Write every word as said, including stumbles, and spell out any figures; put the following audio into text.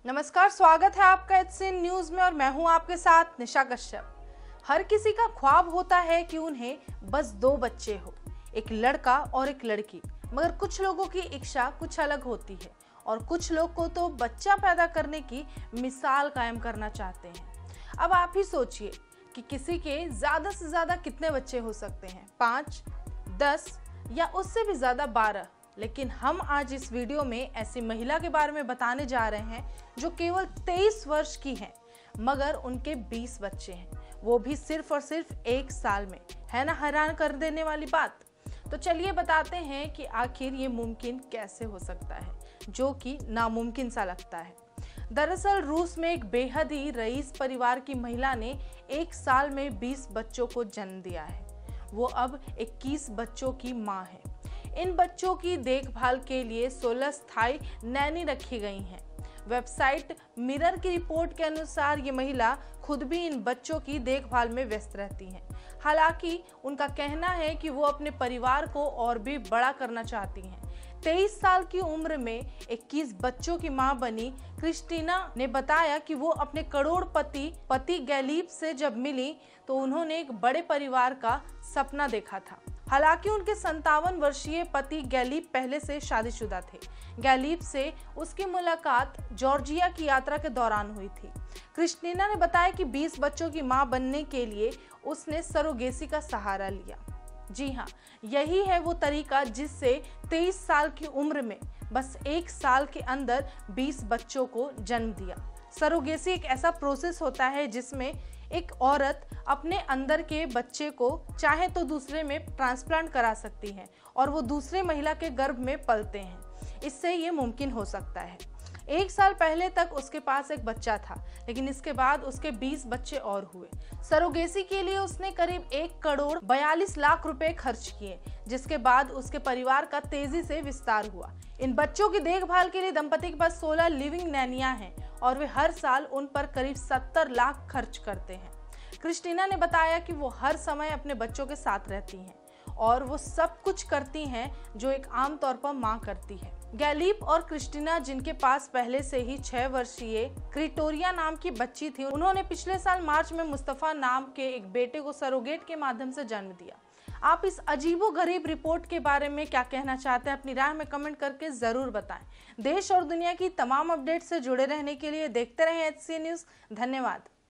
नमस्कार, स्वागत है आपका एचसीएन न्यूज में और मैं हूं आपके साथ निशा कश्यप। हर किसी का ख्वाब होता है कि उन्हें बस दो बच्चे हो, एक लड़का और एक लड़की। मगर कुछ लोगों की इच्छा कुछ अलग होती है और कुछ लोग को तो बच्चा पैदा करने की मिसाल कायम करना चाहते हैं। अब आप ही सोचिए कि किसी के ज्यादा से ज्यादा कितने बच्चे हो सकते हैं, पाँच, दस या उससे भी ज्यादा बारह। लेकिन हम आज इस वीडियो में ऐसी महिला के बारे में बताने जा रहे हैं जो केवल तेईस वर्ष की है मगर उनके बीस बच्चे हैं, वो भी सिर्फ और सिर्फ एक साल में। है ना हैरान कर देने वाली बात। तो चलिए बताते हैं कि आखिर ये मुमकिन कैसे हो सकता है, जो कि नामुमकिन सा लगता है। दरअसल रूस में एक बेहद ही रईस परिवार की महिला ने एक साल में बीस बच्चों को जन्म दिया है। वो अब इक्कीस बच्चों की मां है। इन बच्चों की देखभाल के लिए सोलह स्थायी नैनी रखी गई हैं। वेबसाइट मिरर की रिपोर्ट के अनुसार ये महिला खुद भी इन बच्चों की देखभाल में व्यस्त रहती हैं। हालांकि उनका कहना है कि वो अपने परिवार को और भी बड़ा करना चाहती हैं। तेईस साल की उम्र में इक्कीस बच्चों की मां बनी क्रिस्टीना ने बताया कि वो अपने करोड़पति पति गैलीब से जब मिली तो उन्होंने एक बड़े परिवार का सपना देखा था। हालांकि उनके संतावन वर्षीय पति गैलीब पहले से शादीशुदा थे। गैलीब से उसकी मुलाकात जॉर्जिया की यात्रा के दौरान हुई थी। क्रिस्टीना ने बताया कि बीस बच्चों की मां बनने के लिए उसने सरोगेसी का सहारा लिया। जी हाँ, यही है वो तरीका जिससे तेईस साल की उम्र में बस एक साल के अंदर बीस बच्चों को जन्म दिया। सरोगेसी एक ऐसा प्रोसेस होता है जिसमें एक औरत अपने अंदर के बच्चे को चाहे तो दूसरे में ट्रांसप्लांट करा सकती है और वो दूसरे महिला के गर्भ में पलते हैं। इससे ये मुमकिन हो सकता है। एक साल पहले तक उसके पास एक बच्चा था, लेकिन इसके बाद उसके बीस बच्चे और हुए। सरोगेसी के लिए उसने करीब एक करोड़ बयालीस लाख रुपए खर्च किए, जिसके बाद उसके परिवार का तेजी से विस्तार हुआ। इन बच्चों की देखभाल के लिए दंपति के पास सोलह लिविंग नैनियां हैं और वे हर साल उन पर करीब सत्तर लाख खर्च करते हैं। क्रिस्टीना ने बताया कि वो हर समय अपने बच्चों के साथ रहती हैं और वो सब कुछ करती हैं जो एक आम तौर पर माँ करती है। गैलीब और क्रिस्टीना, जिनके पास पहले से ही छह वर्षीय क्रिटोरिया नाम की बच्ची थी, उन्होंने पिछले साल मार्च में मुस्तफा नाम के एक बेटे को सरोगेट के माध्यम से जन्म दिया। आप इस अजीबोगरीब रिपोर्ट के बारे में क्या कहना चाहते हैं, अपनी राय में कमेंट करके जरूर बताएं। देश और दुनिया की तमाम अपडेट से जुड़े रहने के लिए देखते रहें एचसीएन न्यूज। धन्यवाद।